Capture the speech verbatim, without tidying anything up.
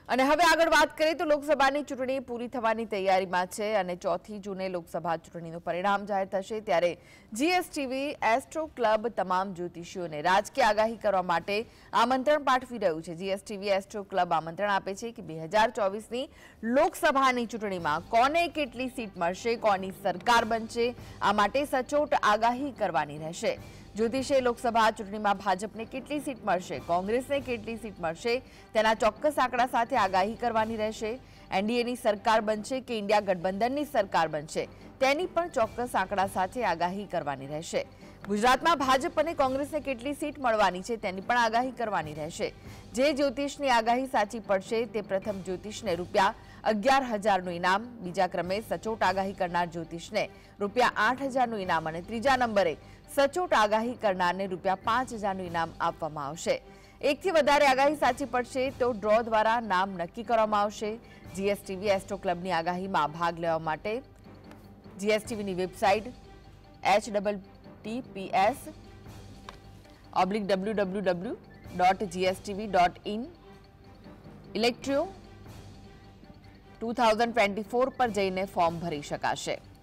અને હવે આગળ વાત કરીએ તો લોકસભાની ચૂંટણી પૂરી થવાની તૈયારીમાં છે અને ચોથી જૂને લોકસભા ચૂંટણીનું પરિણામ જાહેર થશે ત્યારે જીએસટીવી એસ્ટ્રો ક્લબ તમામ જ્યોતિષીઓને રાજકીય આગાહી કરવા માટે આમંત્રણ પાઠવી રહ્યું છે। જીએસટીવી એસ્ટ્રો ક્લબ આમંત્રણ આપે છે કે બે હજાર ચોવીસની લોકસભાની ચૂંટણીમાં કોને કેટલી સીટ મળશે, કોની સરકાર બનશે, આ માટે સચોટ આગાહી કરવાની રહેશે। જ્યોતિષે લોકસભા ચૂંટણીમાં ભાજપને કેટલી સીટ મળશે, કોંગ્રેસને કેટલી સીટ મળશે તેના ચોક્કસ આંકડા સાથે આગાહી કરવાની રહેશે। એનડીએની સરકાર બનશે કે ઇન્ડિયા ગઠબંધનની સરકાર બનશે તેની પણ ચોક્કસ આંકડા સાથે આગાહી કરવાની રહેશે। ગુજરાતમાં ભાજપ અને કોંગ્રેસને કેટલી સીટ મળવાની છે તેની પણ આગાહી કરવાની રહેશે। જે જ્યોતિષની આગાહી સાચી પડશે તે પ્રથમ જ્યોતિષને રૂપિયા અગિયાર હજારનું ઇનામ, બીજા ક્રમે સચોટ આગાહી કરનાર જ્યોતિષને રૂપિયા આઠ હજારનું ઇનામ અને ત્રીજા નંબરે સચોટ આગાહી કરનારને રૂપિયા પાંચ હજારનું ઇનામ આપવામાં આવશે। એકથી વધારે આગાહી સાચી પડશે તો ડ્રો દ્વારા નામ નક્કી કરવામાં આવશે। જીએસટીવી એસ્ટ્રો ક્લબની આગાહીમાં ભાગ લેવા માટે જીએસટીવીની website H double T P S oblique W W W dot GSTV dot in electro two thousand twenty four પર જઈને ફોર્મ ભરી શકાશે।